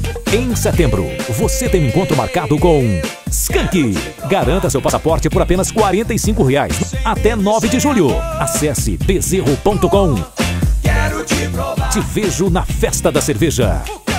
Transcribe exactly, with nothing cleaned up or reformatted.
Em setembro, você tem um encontro marcado com Skank. Garanta seu passaporte por apenas quarenta e cinco reais. Até nove de julho. Acesse bezerro ponto com. Te vejo na Festa da Cerveja.